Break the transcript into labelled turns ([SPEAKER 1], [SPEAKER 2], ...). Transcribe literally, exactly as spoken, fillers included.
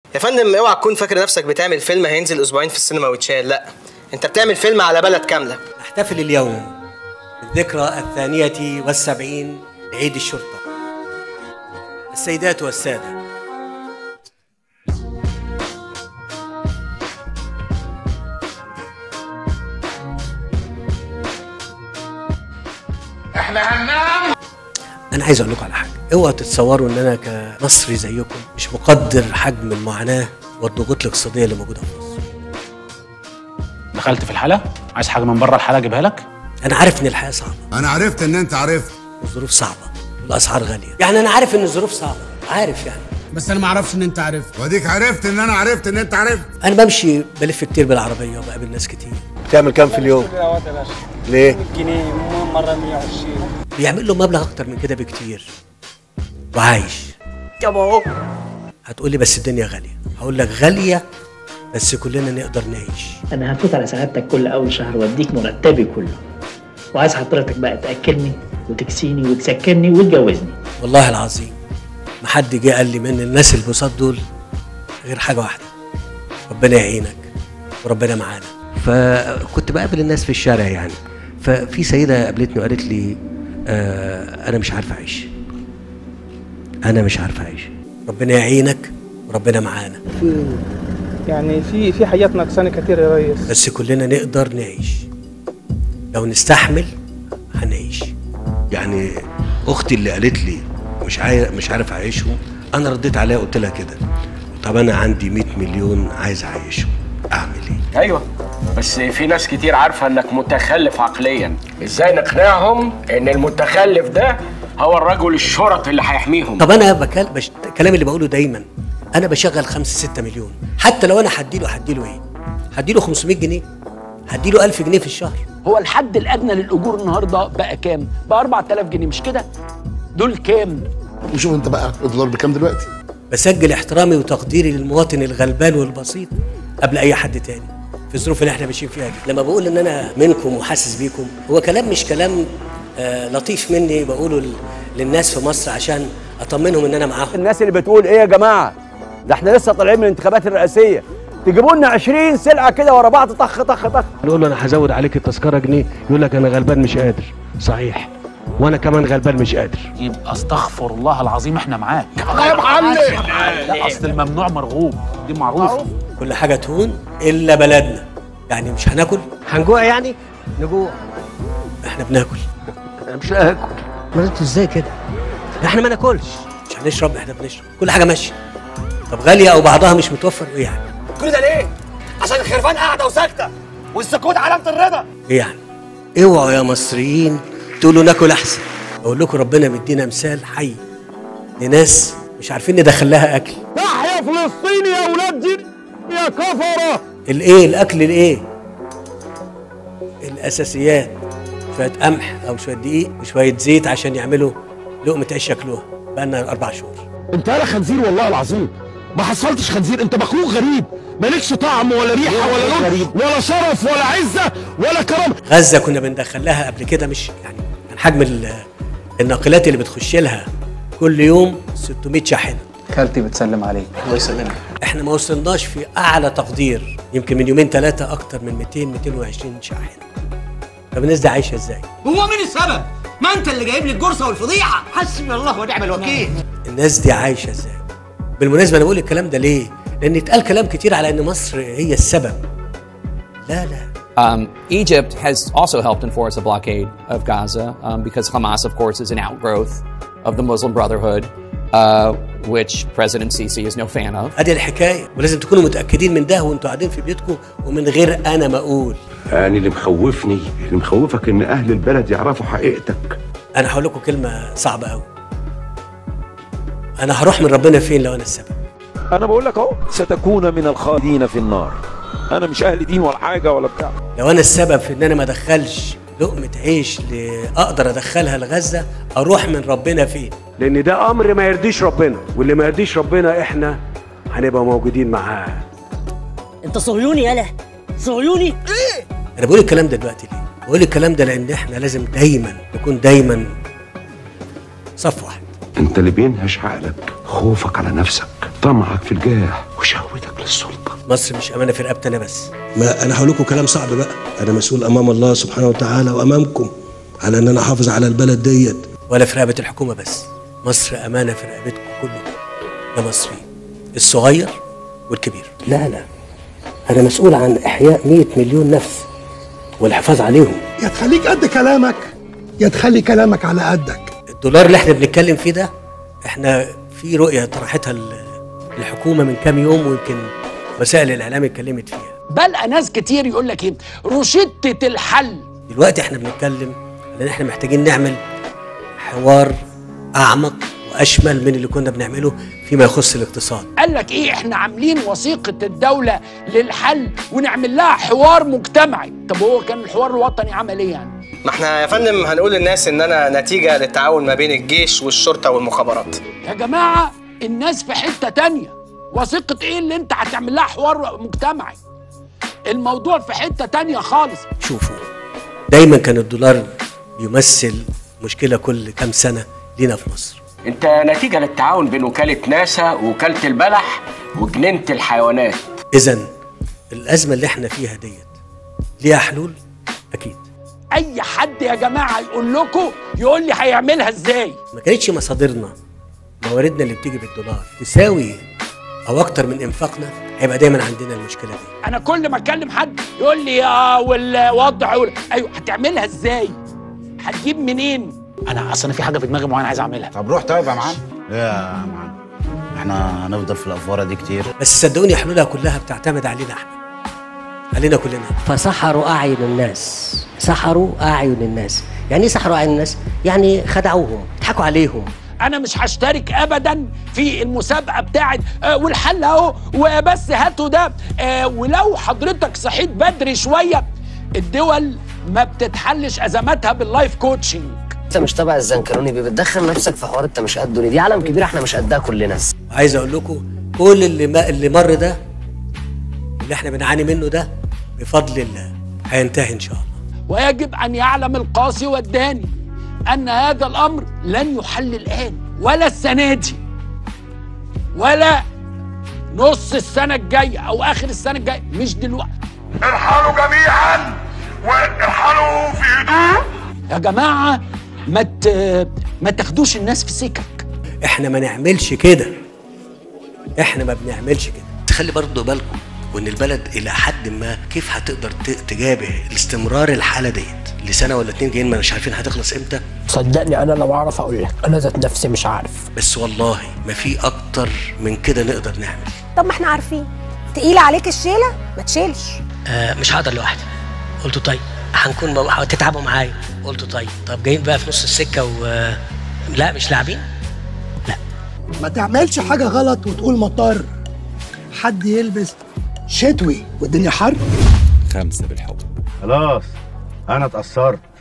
[SPEAKER 1] يا فندم اوعى تكون فاكر نفسك بتعمل فيلم هينزل اسبوعين في السينما ويتشال، لا انت بتعمل فيلم على بلد كامله.
[SPEAKER 2] نحتفل اليوم بالذكرى الثانية والسبعين لعيد الشرطة. السيدات والسادة،
[SPEAKER 3] احنا هننام.
[SPEAKER 2] أنا عايز أقول لكم على حاجة، اوعوا تتصوروا إن أنا كمصري زيكم مش مقدر حجم المعاناة والضغوط الاقتصادية اللي موجودة في مصر.
[SPEAKER 4] دخلت في الحالة؟ عايز حاجة من بره الحالة أجيبها لك؟
[SPEAKER 2] أنا عارف إن الحياة صعبة.
[SPEAKER 5] أنا عرفت إن أنت عرفت.
[SPEAKER 2] الظروف صعبة والأسعار غالية، يعني أنا عارف إن الظروف صعبة، عارف يعني.
[SPEAKER 5] بس أنا ما أعرفش إن أنت عرفت. وأديك عرفت إن أنا عرفت إن أنت عرفت.
[SPEAKER 2] أنا بمشي بلف كتير بالعربية وبقابل ناس كتير.
[SPEAKER 6] بتعمل كام في اليوم؟ ليه؟
[SPEAKER 7] مية جنيه مرة مية وعشرين.
[SPEAKER 2] بيعمل له مبلغ أكتر من كده بكتير وعايش. يابا أهو. هتقول لي بس الدنيا غالية، هقول لك غالية بس كلنا نقدر نعيش.
[SPEAKER 8] أنا هفوت على سعادتك كل أول شهر وأديك مرتبي كله، وعايز حضرتك بقى تأكلني وتكسيني وتسكنني وتجوزني.
[SPEAKER 2] والله العظيم ما حد جه قال لي من الناس البساط دول غير حاجة واحدة، ربنا يعينك وربنا معانا. فكنت بقابل الناس في الشارع يعني، ففي سيدة قابلتني وقالت لي آه أنا مش عارفة أعيش، أنا مش عارفة أعيش، ربنا يعينك وربنا معانا.
[SPEAKER 7] يعني في في حاجات ناقصاني كتير يا ريس،
[SPEAKER 2] بس كلنا نقدر نعيش لو نستحمل هنعيش.
[SPEAKER 6] يعني اختي اللي قالت لي مش عارف مش عارف اعيشهم، انا رديت عليها قلت لها كده، طب انا عندي مية مليون عايز اعيشهم، اعمل ايه؟
[SPEAKER 3] ايوه بس في ناس كتير عارفه انك متخلف عقليا، ازاي نقنعهم ان المتخلف ده هو الرجل الشرط اللي هيحميهم؟
[SPEAKER 2] طب انا بكلم بش... الكلام اللي بقوله دايما، انا بشغل خمسة ستة مليون، حتى لو انا هديله هديله ايه؟ هديله خمسمية جنيه، هديله ألف جنيه في الشهر.
[SPEAKER 9] هو الحد الادنى للاجور النهارده بقى كام؟ بقى أربعة آلاف جنيه مش كده؟ دول كام؟
[SPEAKER 5] وشوف انت بقى الدولار بكام دلوقتي؟
[SPEAKER 2] بسجل احترامي وتقديري للمواطن الغلبان والبسيط قبل اي حد تاني في الظروف اللي احنا ماشيين فيها دي. لما بقول ان انا منكم وحاسس بيكم، هو كلام مش كلام آه لطيف مني بقوله للناس في مصر عشان اطمنهم ان انا معاهم.
[SPEAKER 10] الناس اللي بتقول ايه يا جماعه، ده احنا لسه طالعين من الانتخابات الرئاسيه، تجيبوا لنا عشرين سلعه كده ورا بعض طخ طخ طخ.
[SPEAKER 6] نقول له انا هزود عليك التذكره جنيه، يقول لك انا غلبان مش قادر. صحيح، وانا كمان غلبان مش قادر.
[SPEAKER 4] يبقى استغفر الله العظيم احنا معاك.
[SPEAKER 3] الله يا معلم.
[SPEAKER 4] لا اصل الممنوع مرغوب، دي معروفه.
[SPEAKER 2] كل حاجه تهون الا بلدنا، يعني مش هناكل؟ هنجوع يعني؟ نجوع. احنا بناكل.
[SPEAKER 6] انا مش هاكل.
[SPEAKER 2] ما انتوا ازاي كده؟ احنا ما ناكلش، مش هنشرب، احنا بنشرب، كل حاجه ماشيه. طب غاليه او بعضها مش متوفر ايه يعني؟
[SPEAKER 10] كل ده ليه؟ عشان الخرفان قاعده وساكته والسكوت علامه الرضا.
[SPEAKER 2] ايه يعني؟ اوعوا يا مصريين تقولوا ناكل احسن. اقول لكم ربنا مدينا مثال حي لناس مش عارفين ندخل لها اكل.
[SPEAKER 10] تحيا فلسطين يا اولاد دين يا كفره.
[SPEAKER 2] الايه؟ الاكل الايه؟ الاساسيات، شويه قمح او شويه دقيق وشويه زيت عشان يعملوا لقمه عيش ياكلوها. بقالنا اربع شهور.
[SPEAKER 11] انت يالا خنزير والله العظيم، ما حصلتش خنزير، انت مخلوق غريب، مالكش طعم ولا ريحه ولا لون ولا شرف ولا عزه ولا كرم.
[SPEAKER 2] غزه كنا بندخل لها قبل كده مش يعني كان حجم الناقلات اللي بتخش لها كل يوم ستمية شاحنه.
[SPEAKER 7] خالتي بتسلم عليك.
[SPEAKER 1] الله يسلمك.
[SPEAKER 2] احنا ما وصلناش في اعلى تقدير يمكن من يومين ثلاثه اكتر من مئتين مئتين وعشرين شاحنه. طب الناس دي عايشه ازاي؟
[SPEAKER 9] هو مين السبب؟ ما انت اللي جايب لي الجرصه والفضيحه. حسبي الله ونعم الوكيل.
[SPEAKER 2] الناس دي عايشه ازاي؟ بالمناسبه انا بقول الكلام ده ليه؟ لان اتقال كلام كتير على ان مصر هي السبب. لا لا.
[SPEAKER 12] Um, Egypt has also helped enforce a blockade of Gaza um, because Hamas, of course, is an outgrowth of the Muslim Brotherhood, uh, which President Sisi is no fan of.
[SPEAKER 2] ادي الحكايه، ولازم تكونوا متاكدين من ده وانتوا قاعدين في بيتكم ومن غير انا ما اقول.
[SPEAKER 13] يعني اللي مخوفني اللي مخوفك ان اهل البلد يعرفوا حقيقتك.
[SPEAKER 2] انا هقول لكم كلمه صعبه قوي. انا هروح من ربنا فين لو انا السبب؟
[SPEAKER 11] انا بقول لك اهو، ستكون من الخالدين في النار. انا مش اهل دين ولا حاجه ولا بتاع.
[SPEAKER 2] لو انا السبب في ان انا ما ادخلش لقمه عيش اللي اقدر ادخلها لغزه، اروح من ربنا فين؟
[SPEAKER 6] لان ده امر ما يرضيش ربنا، واللي ما يرضيش ربنا احنا هنبقى موجودين معاه.
[SPEAKER 9] انت صهيوني يالا، صهيوني ايه؟
[SPEAKER 2] انا بقول الكلام ده دلوقتي ليه؟ بقول الكلام ده لان احنا لازم دايما نكون دايما صف واحد.
[SPEAKER 13] انت اللي بينهش عقلك خوفك على نفسك. طمعك في الجاه وشهوتك للسلطه.
[SPEAKER 2] مصر مش امانه في رقبتي انا بس.
[SPEAKER 6] ما انا هقول لكم كلام صعب بقى، انا مسؤول امام الله سبحانه وتعالى وامامكم على ان انا احافظ على البلد ديت.
[SPEAKER 2] ولا في رقبه الحكومه بس، مصر امانه في رقبتكم كلكم يا مصريين، الصغير والكبير.
[SPEAKER 14] لا لا، انا مسؤول عن احياء مئة مليون نفس والحفاظ عليهم.
[SPEAKER 15] يا تخليك قد كلامك يا تخلي كلامك على قدك.
[SPEAKER 2] الدولار اللي احنا بنتكلم فيه ده، احنا في رؤيه طرحتها الحكومه من كام يوم، ويمكن وسائل الاعلام اتكلمت فيها.
[SPEAKER 9] بلقى ناس كتير يقول لك ايه، روشتة الحل.
[SPEAKER 2] دلوقتي احنا بنتكلم لان احنا محتاجين نعمل حوار اعمق واشمل من اللي كنا بنعمله فيما يخص الاقتصاد.
[SPEAKER 9] قال لك ايه، احنا عاملين وثيقه الدوله للحل ونعمل لها حوار مجتمعي. طب هو كان الحوار الوطني عمل ايه يعني؟
[SPEAKER 1] ما احنا يا فندم هنقول للناس ان انا نتيجه للتعاون ما بين الجيش والشرطه والمخابرات.
[SPEAKER 9] يا جماعه الناس في حته تانية، وثيقه ايه اللي انت هتعمل لها حوار مجتمعي؟ الموضوع في حته تانية خالص.
[SPEAKER 2] شوفوا، دايما كان الدولار بيمثل مشكله كل كام سنه لينا في مصر.
[SPEAKER 3] انت نتيجه للتعاون بين وكاله ناسا ووكاله البلح وجنينه الحيوانات.
[SPEAKER 2] اذا الازمه اللي احنا فيها ديت ليها حلول اكيد.
[SPEAKER 9] اي حد يا جماعه يقول لكم يقول لي هيعملها ازاي.
[SPEAKER 2] ما كانتش مصادرنا مواردنا اللي بتيجي بالدولار تساوي او اكتر من انفاقنا، هيبقى دايما عندنا المشكله دي.
[SPEAKER 9] انا كل ما اكلم حد يقول لي اه والوضع وال... ايوه هتعملها ازاي؟ هتجيب منين؟
[SPEAKER 4] انا اصلا في حاجه في دماغي معينه عايز اعملها.
[SPEAKER 16] طب روح طيب يا معلم. ايه يا معلم، احنا هنفضل في الافواره دي كتير.
[SPEAKER 2] بس صدقوني حلولها كلها بتعتمد علينا احنا، علينا كلنا.
[SPEAKER 14] فسحروا اعين الناس، سحروا اعين الناس. يعني ايه سحروا اعين الناس؟ يعني خدعوهم، ضحكوا عليهم.
[SPEAKER 9] انا مش هشترك ابدا في المسابقه بتاعت آه والحل اهو وبس هاتوا ده. آه ولو حضرتك صحيت بدري شويه، الدول ما بتتحلش ازماتها باللايف كوتشنج.
[SPEAKER 17] انت مش تبع الزنكروني، بتدخل نفسك في حوار انت مش قده. دي عالم كبير احنا مش قدها كلنا.
[SPEAKER 2] عايز اقول لكم كل اللي ما اللي مر ده، اللي احنا بنعاني منه ده، بفضل الله هينتهي ان شاء الله.
[SPEAKER 9] ويجب ان يعلم القاصي والداني ان هذا الامر لن يحل الان ولا السنه دي ولا نص السنه الجايه او اخر السنه الجايه، مش دلوقتي.
[SPEAKER 11] ارحلوا جميعا وارحلوا في هدوء.
[SPEAKER 9] يا جماعه ما ما تاخدوش الناس في سكك.
[SPEAKER 2] احنا ما نعملش كده، احنا ما بنعملش كده.
[SPEAKER 6] تخلي برضه بالكم وان البلد الى حد ما كيف هتقدر تجابه الاستمرار الحاله ديت لسنه ولا اتنين جايين، ما مش عارفين هتخلص امتى.
[SPEAKER 18] صدقني انا لو اعرف اقول لك، انا ذات نفسي مش عارف.
[SPEAKER 6] بس والله ما في اكتر من كده نقدر نعمل.
[SPEAKER 19] طب ما احنا عارفين تقيله عليك الشيله ما تشيلش.
[SPEAKER 14] آه مش هقدر لوحدي. قلت طيب هنكون تتعبوا معايا. قلت طيب طب جايين بقى في نص السكه و لا مش لاعبين. لا
[SPEAKER 15] ما تعملش حاجه غلط وتقول مطر. حد يلبس شتوي والدنيا حر.
[SPEAKER 20] خمسه بالحب.
[SPEAKER 5] خلاص انا اتأثرت.